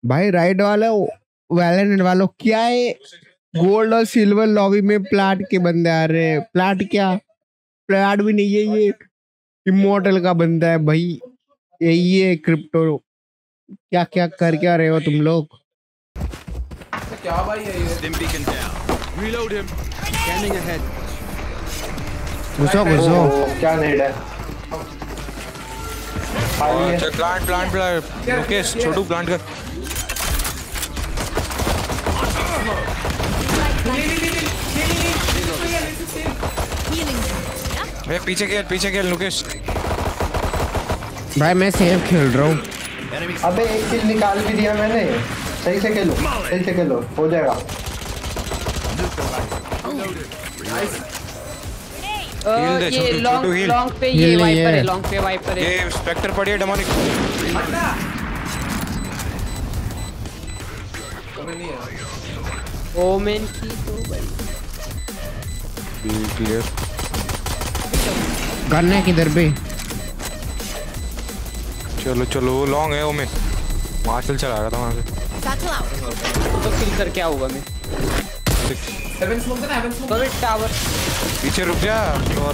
भाई राइट वाला वैलेंट वालों क्या है, गोल्ड और सिल्वर लॉबी में प्लाट के बंदे आ रहे हैं। प्लाट क्या, प्लाट भी नहीं है, ये इमोर्टल का बंदा है भाई। यही है क्रिप्टो। क्या क्या कर क्या रहे हो तुम लोग? क्या भाई है ये? Stim beacon down. Reload him. Scanning ahead. घुसो घुसो। क्या नीड है? प्लांट मुकेश छोटू प्लांट कर। पीछे खेल मुकेश। भाई मैं सेफ खेल रहा हूँ। अबे एक किल निकाल भी दिया मैंने। सही से खेलो, सही से खेलो, हो जाएगा। ये लॉन्ग पे ये वाइपर है, लॉन्ग पे वाइपर है। ये स्पेक्टर पड़ी है डेमोनिक। ओमेन की तो भाई क्लियर। गन है किधर पे? चलो चलो लॉन्ग है ओमेन। मार्शल चला रहा था वहां से। तो किल कर क्या होगा मैं? हेवन स्मोक देना, हेवन स्मोक। तो टावर पीछे रुक जा।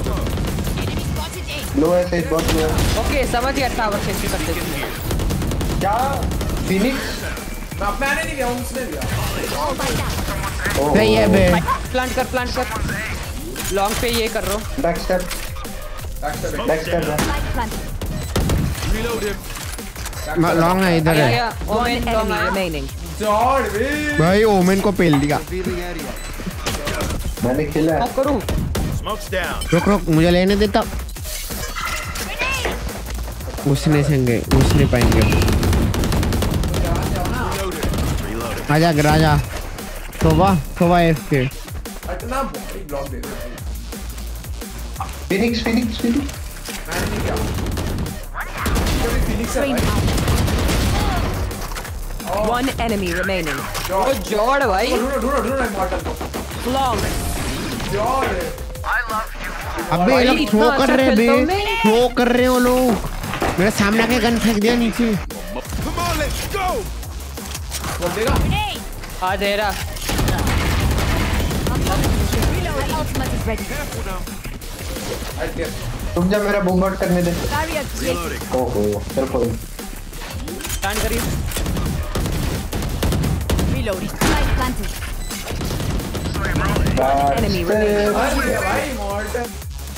लो है, सही बहुत लो है। ओके समझ गया टावर कैसे करते हैं। क्या फिनिक्स? मैं अपने आने नहीं गया हूं, उसने दिया। सही है बे। प्लांट कर लॉन्ग पे ये कर रहा हूं। Back step Reload him. Long है इधर है ओमेन लॉन्ग रिमेनिंग। जॉर्ड वे भाई। ओमेन को पेल दिया। Revealing area. मैंने खेला है। ऑफ करूं? Smoke's down. रुक रुक मुझे लेने देता। घुसने सेंगे, घुस नहीं पाएंगे। आजा राजा। सोवा एफके। इतना ब्लॉक दे दे। फिनिक्स मैंने नहीं किया। कभी फिनिक्स है भाई। One enemy remaining. ओ जॉर्ड भाई। ढूंढो इमॉर्टल को। Flawless. जॉर्ड अबे ये लोग थ्रो कर रहे हैं बे, थ्रो कर रहे हो लोग। मेरे सामने आके गन फेंक दिया नीचे। Come on, let's go. बोल देगा। आ दे रहा। Ultimate is ready. तुम जब मेरा बूम आउट करने दे। Barrier created. ओहो चल कोई। स्टैंड करिए। Reloading. Light planted. Enemy remaining. भाई इमॉर्टल।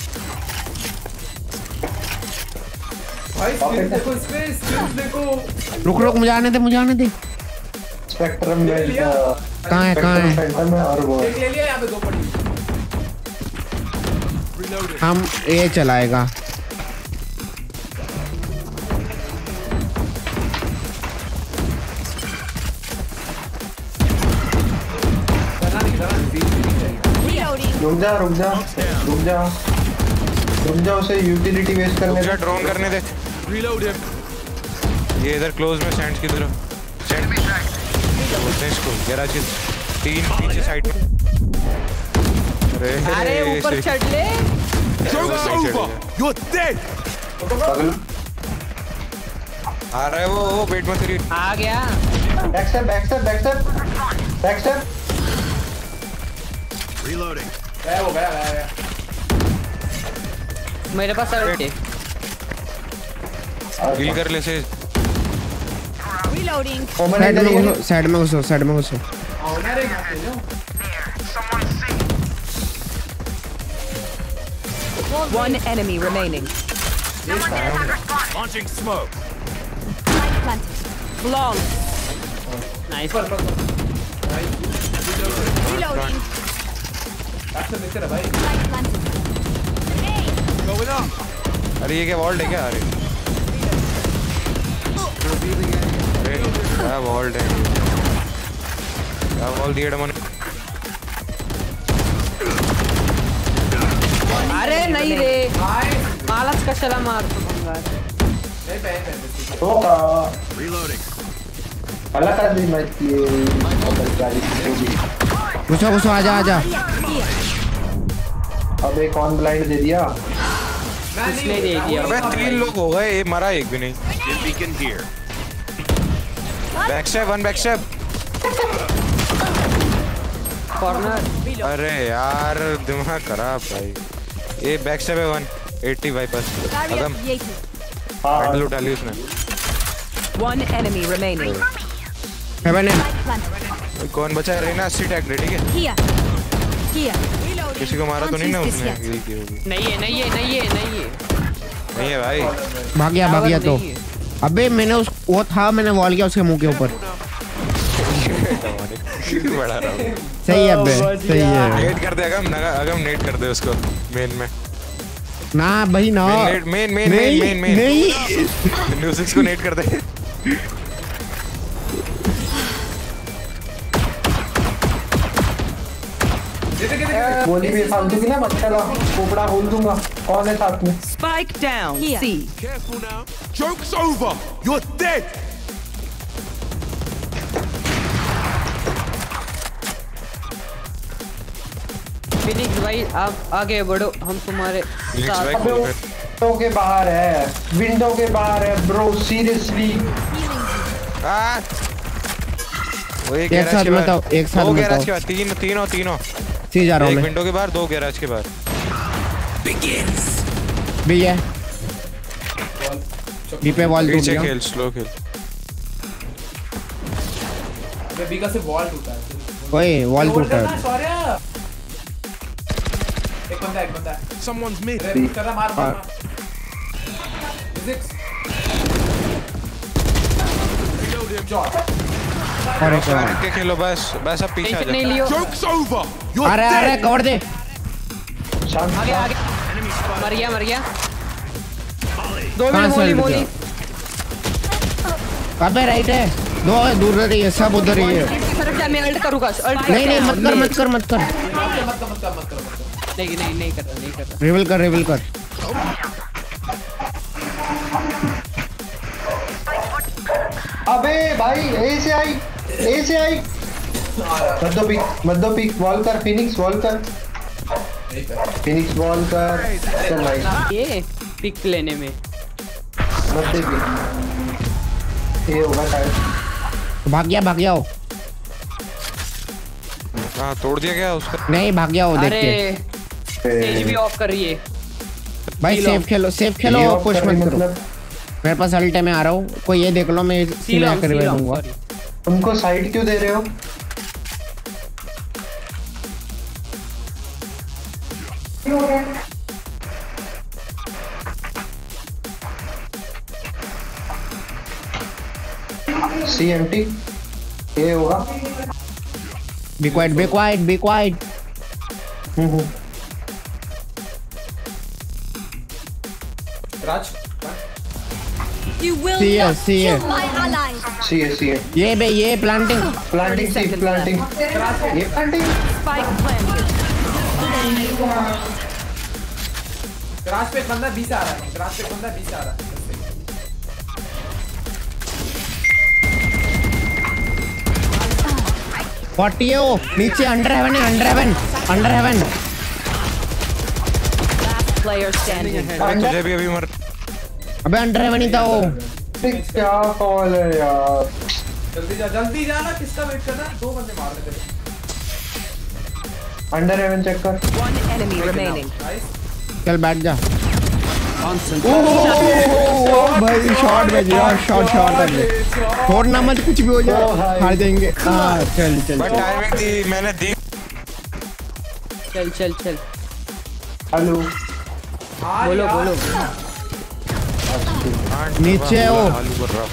भाई स्किल देखो, इसमें स्किल देखो। रुक मुझे आने दे। स्पेक्ट्रम में कहाँ है? सेंटर में और वो एक ले लिया, यहाँ पे दो पड़ी। हम ये चलाएगा। रुक जा उसे यूटिलिटी वेस्ट करने दे। ड्रोन करने दे। Reload him. ये इधर क्लोज में सैंड्स की तरफ। सैंड बोलते हैं इसको। गैराज 3 पीछे साइड में। अरे ऊपर चढ़ ले। Joke's over. You're dead. आ रहा है वो वेट मत करिए। आ गया। Back step. Reloading. गया। मेरे पास अल्ट है। हील कर ले से। Reloading. साइड में घुसो। ऑनर है यहाँ पे जो। One enemy remaining. Launching smoke. Light planted. Flawless. Nice. Reloading. अच्छा मित्र भाई। Light planted. Going up. अरे ये क्या वॉल्ट है क्या? अरे क्या वॉल्ट है? क्या वॉल दिया डेमोनिक? अरे नहीं रे। मालस का चला मार तो भंगार। नहीं पहन। Reloading. अलग कर दी मैच ये। घुसो आजा। अब एक ऑन ब्लाइंड दे दिया। उसने दे दिया। अबे 3 लोग हो गए, मरा एक भी नहीं। Stim beacon here. Back step, one back step. Corner. अरे यार दिमाग खराब भाई। ये बैक स्टेप है 180 वाइपर। अगम मेडल उठा ली उसने। One enemy remaining. हेवन है। कौन बचा है? रेना 80 टैग ठीक है। Here. Here. किसी को मारा तो नहीं ना उसने? यही की होगी। नहीं है नहीं है नहीं है नहीं है नहीं है भाई। भाग गया तो। नहीं है। अबे मैंने वो था, मैंने वॉल किया उसके मुंह के ऊपर। बड़ा रहा हूँ। सही है अबे, सही है। नेट कर दे अगम नेट कर दे उसको मेन में। ना भाई ना। मेन नहीं। न्यूज़ को नेट कर दे। गोली भी फालतू की ना मत चला, कोपड़ा खोल दूंगा। कौन है साथ में? Spike down. Here. C. Careful now. Joke's over. You're dead. Phoenix भाई आप आगे बढ़ो, हम तुम्हारे साथ। अबे विंडो के बाहर है, विंडो के बाहर है ब्रो, सीरियसली। एक साथ बताओ, एक साथ दो बताओ। गैराज के बाद तीनों सी जा रहा हूँ एक मैं। विंडो के बाहर, दो गैराज के बाहर। बी है। बी पे वॉल टूट पीछे गया। खेल, स्लो खेल। बी का से वॉल टूटा है। ओए वॉल टूटा है। सॉरी। एक बंदा है। Someone's mid. अरे कर रहा, मार। फिजिक्स। और एक और। के खेलो बस अब पीछे आ टेंशन जा। नहीं लियो। Joke's over. You're अरे dead. कवर दे। शांत आगे आगे मर गया। दो कहाँ मिनट से मोली हट मोली। अबे राइट है। दो है, दूर रही है, सब उधर ही है। मैं अल्ट करूंगा। नहीं मत कर। नहीं कर रहा। रिवील कर। अबे भाई ए से आई। मत दो पिक वॉल कर, फिनिक्स वॉल कर। चल भाई ये पिक लेने में मत दे पिक। ये होगा शायद। भाग गया हो। हाँ तोड़ दिया क्या उसका? नहीं भाग गया हो, देख अरे के। स्टेज भी ऑफ कर रही है। भाई सेफ खेलो ये पुश मत करो। मतलब मेरे पास अल्ट है, मैं आ रहा हूँ। कोई ये देख लो, मैं सीधा कर दूंगा। तुमको साइड क्यों दे रहे हो? CMT ये होगा। Be quiet. Raj You will See ya, not see ya. kill my allies. CA ये प्लांटिंग। प्लांटिंग ये प्लांटिंग। Spike planted. राज पे एक बंदा 20 आ रहा है। 40 है वो, नीचे under heaven. Last player standing. तुझे भी अभी मर। अबे अंडर हेवन ही था वो। क्या कॉल है यार? जल्दी जा ना, किसका वेट कर रहा है? 2 बंदे मार रहे थे। अंडर हेवन चेक कर। One enemy remaining. चल बैठ जा। भाई शॉट बज गया, शॉट छोड़ना मत, कुछ भी हो जाए हार जाएंगे। हाँ चल बट टाइमिंग थी, मैंने दी। चल हेलो बोलो नीचे है वो। आलू कर रहा।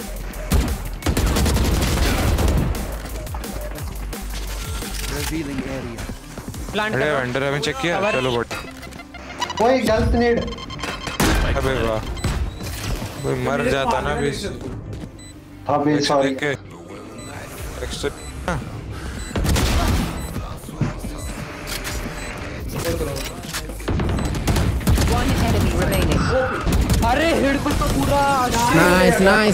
प्लांट अंडर हेवन चेक किया। चलो बट कोई गलत नेड। अबे वाह, कोई मर जाता ना भी। अबे सॉरी। देख के एक्स्ट्रा One enemy remaining. अरे हेड पर तो पूरा नाइस।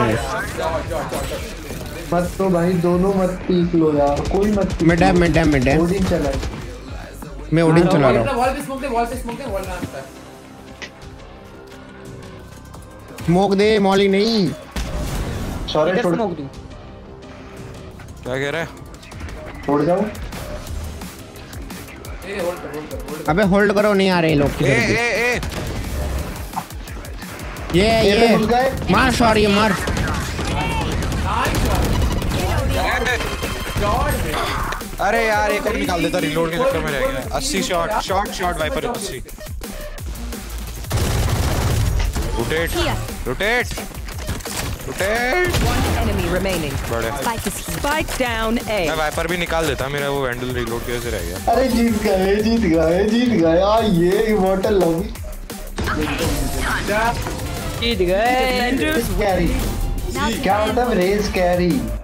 मत तो भाई, दोनों मत पीक लो यार, कोई मत पीक मिड है। ओडिन चला। मैं ओडिन चला रहा हूँ। वॉल पे स्मोक दे, वॉल ना आता है। स्मोक दे, मॉली नहीं। सॉरी इधर छोड़ स्मोक दूं। क्या कह रहा है? छोड़ जाऊं। अबे होल्ड करो, नहीं आ रहे लोग ए किधर भी। ए ए ये घुस गए। मार सॉरी मार। अरे यार एक और निकाल देता, रिलोड के चक्कर में रह गया। 80 shot Viper 80। Rotate rotate rotate. One enemy remaining. बड़े Spike down A. मैं वाइपर भी निकाल देता, मेरा वो वैंडल रिलोड के वजह से रह गया। अरे जीत गए आ ये इमॉर्टल लॉबी जीत गए। कैरी क्या मतलब रेस कैरी